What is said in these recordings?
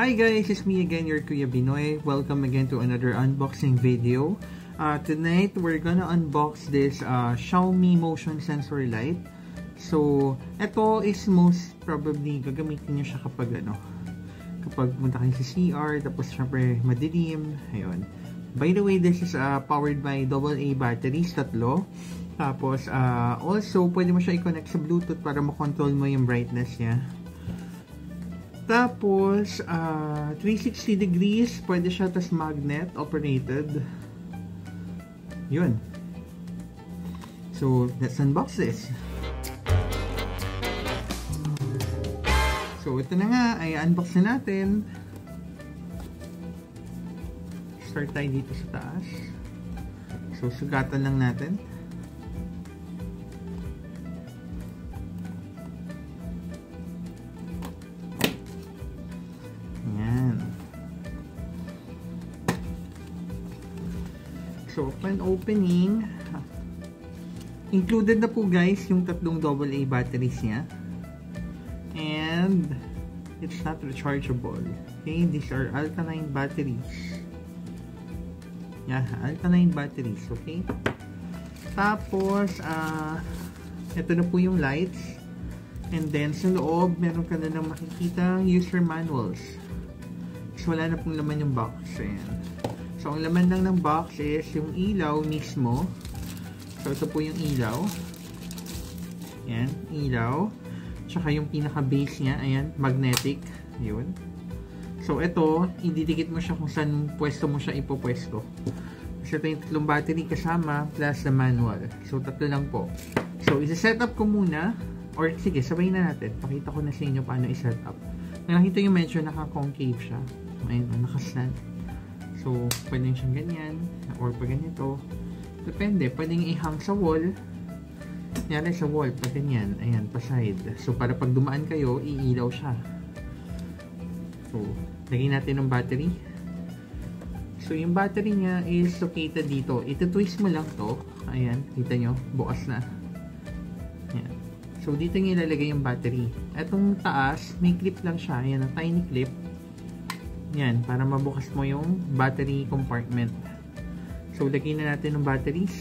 Hi guys, it's me again, your Kuya Binoy. Welcome again to another unboxing video. Tonight, we're gonna unbox this Xiaomi Motion Sensor Lite. So, ito is most probably gagamitin nyo siya kapag kapag punta kayo sa CR, tapos syempre madilim. Ayun. By the way, this is powered by AA batteries, tatlo. Tapos, also, pwede mo siya i-connect sa Bluetooth para makontrol mo yung brightness niya. Tapos, 360 degrees, pwede siya, tas magnet operated. Yun. So, let's unbox this. So, ito na nga, ay unbox na natin. Start tayo dito sa taas. So, sugatan lang natin. So, upon opening, included na po guys yung tatlong AA batteries niya. And, it's not rechargeable. Okay, these are alkaline batteries. Yeah, alkaline batteries, okay? Tapos, ito na po yung lights. And then, sa loob, meron ka na lang makikita user manuals. So, wala na pong laman yung box. Ayan. So, ang laman lang ng box is yung ilaw mismo. So, ito po yung ilaw. Ayan, ilaw. Tsaka yung pinaka-base niya, ayan, magnetic. Yun. So, ito, ididikit mo siya kung saan pwesto mo siya ipopwesto. So, ito yung tatlong battery kasama plus the manual. So, tatlo lang po. So, isa-set up ko muna. Or, sige, sabay na natin. Pakita ko na sa inyo paano i-set up. Nakita yung medyo naka-concave siya. Ayan, naka-stand. So, pwede siyang ganyan, or pag ganito. Depende, pwedeng ihang sa wall. Yan sa wall, pag ganyan. Ayan, pa side. So, para pag dumaan kayo, iilaw siya. So, lagyan natin ng battery. So, yung battery niya is located dito. Ito-twist mo lang to. Ayan, kita nyo, bukas na. Ayan. So, dito nyo ilalagay yung battery. Etong taas, may clip lang siya. Ayan, ang tiny clip. Yan, para mabukas mo yung battery compartment. So, lagyan na natin ng batteries.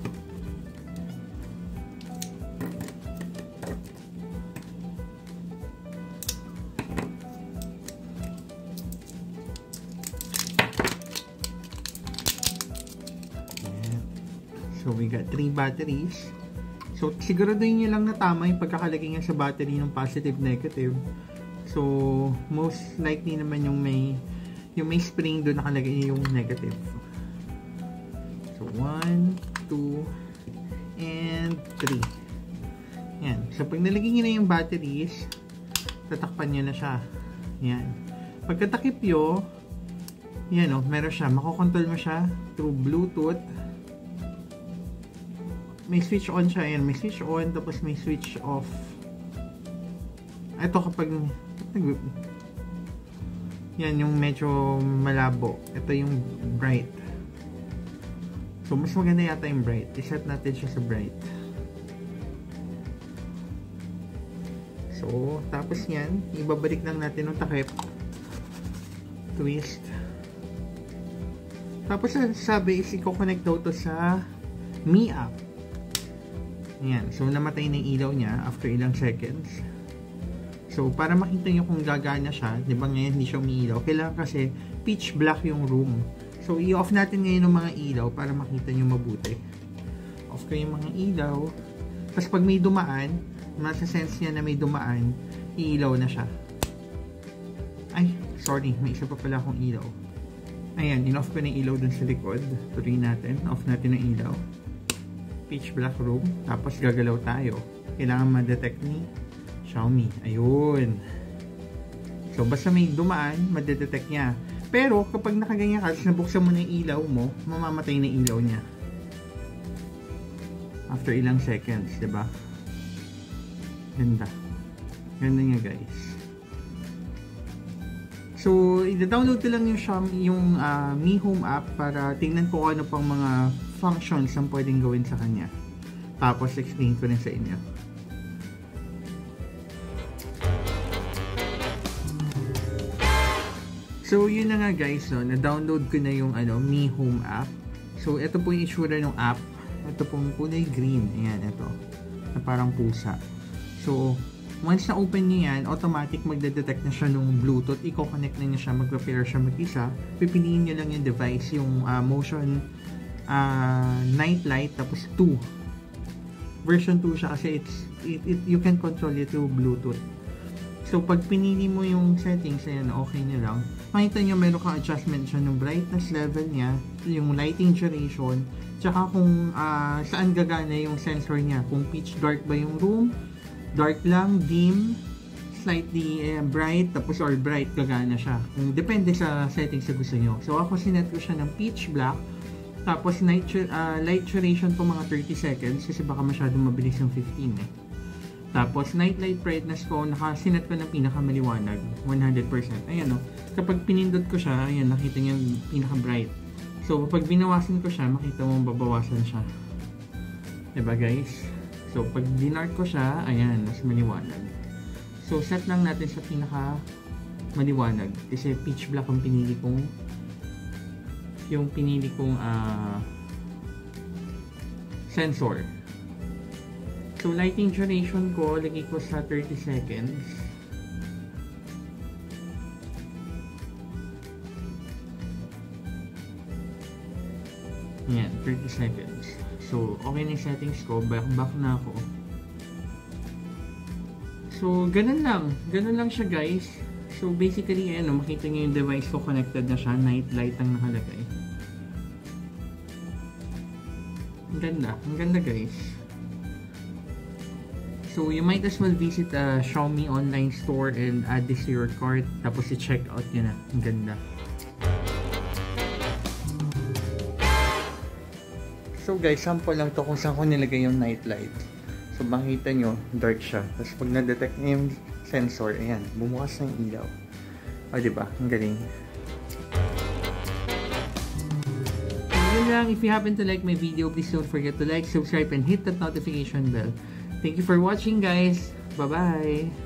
Yan. So, we got 3 batteries. So, siguraduhin nyo lang na tama yung pagkakalagay nga sa battery ng positive, negative. So, most likely naman yung may spring doon nakalagay yung negative. So, 1, 2, and 3. Yan. So, pag nalagay nyo na yung batteries, tatakpan nyo na siya. Yan. Pagkatakip nyo, yan o, meron siya. Makokontrol mo siya through Bluetooth. May switch on siya. Yan. May switch on, tapos may switch off. Ito kapag yan yung medyo malabo. Ito yung bright. So, mas maganda yata yung bright. I-set natin siya sa bright. So, tapos yan, ibabalik lang natin ng takip. Twist. Tapos, sabi is i-connect daw to sa Mi app. Yan. So, namatay na yung ilaw niya after ilang seconds. So, para makita nyo kung gagana siya, di ba ngayon hindi siya umiilaw, kailangan kasi pitch black yung room. So, i-off natin ngayon ng mga ilaw para makita nyo mabuti. Off ko yung mga ilaw. Tapos, pag may dumaan, masa-sense niya na may dumaan, iilaw na siya. Ay, sorry, may isa pa pala akong ilaw. Ayan, in-off ko na yung ilaw dun sa likod. Tuloy natin, off natin yung ilaw. Pitch black room. Tapos, gagalaw tayo. Kailangan ma-detect ni Xiaomi. Ayun. So, basta may dumaan, madedetect niya. Pero, kapag nakaganyan ka, nabuksan mo na yung ilaw mo, mamamatay na yung ilaw niya. After ilang seconds, diba? Ganda. Ganda niya, guys. So, i-download ko lang yung Xiaomi, yung Mi Home app para tingnan ko ano pang mga functions ang pwedeng gawin sa kanya. Tapos, explain ko rin sa inyo. So, yun na nga guys, no? Na-download ko na yung Mi Home app. So, ito po yung itsura ng app. Ito pong kulay green. Ayan, ito. Na parang pusa. So, once na-open niyo yan, automatic magde-detect na siya ng Bluetooth. I-connect na niya siya, mag-pair siya mag-isa. Pipiliin niyo lang yung device, yung motion night light, tapos 2. Version 2 siya kasi you can control it through Bluetooth. So, pag pinili mo yung settings, ayan, okay nyo lang. Makita nyo, meron kang adjustment siya ng brightness level niya, yung lighting duration, tsaka kung saan gagana yung sensor niya. Kung pitch dark ba yung room, dark lang, dim, slightly bright, tapos or bright gagana siya. Depende sa settings na gusto nyo. So, ako sinet ko siya ng pitch black, tapos light duration po mga 30 seconds, kasi baka masyadong mabilis yung 15 eh. Tapos, night light brightness ko, nakasinet ko ng pinakamaliwanag, 100%. Ayan o. Kapag pinindot ko siya, ayan, nakita niyo yung pinaka-bright. So, pag binawasan ko siya, makita mo babawasan siya. Diba guys? So, pag dinark ko siya, ayan, mas maliwanag. So, set lang natin sa pinaka-maliwanag. Kasi pitch black ang pinili kong sensor. So, lighting duration ko, lagay ko sa 30 seconds. Ayan, 30 seconds. So, okay na yung settings ko. Back na ako. So, ganun lang. Ganun lang siya, guys. So, basically, ayan, makita nyo yung device ko connected na siya. Night light ang nakalagay. Ang ganda. Ang ganda, guys. So, you might as well visit a Xiaomi online store and add this to your cart. Tapos, i-check out nyo na. Ang ganda. So, guys, sample lang to kung saan ko nilagay yung night light. So, makita nyo, dark siya. Tapos, pag na-detect nyo yung sensor, ayan, bumukas na yung ilaw. O, diba? Ang galing. Yun lang. If you happen to like my video, please don't forget to like, subscribe, and hit that notification bell. Thank you for watching, guys. Bye-bye.